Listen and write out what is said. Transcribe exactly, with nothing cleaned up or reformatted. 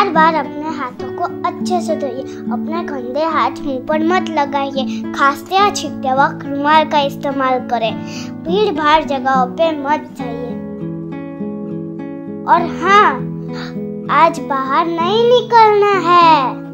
बार बार अपने हाथों को अच्छे से धोइए। अपने गंदे हाथ मुंह पर मत लगाइए। खांसते या छींकते वक्त रुमाल का इस्तेमाल करें। भीड़ भाड़ जगहों पे मत जाइए। और हाँ, आज बाहर नहीं निकलना है।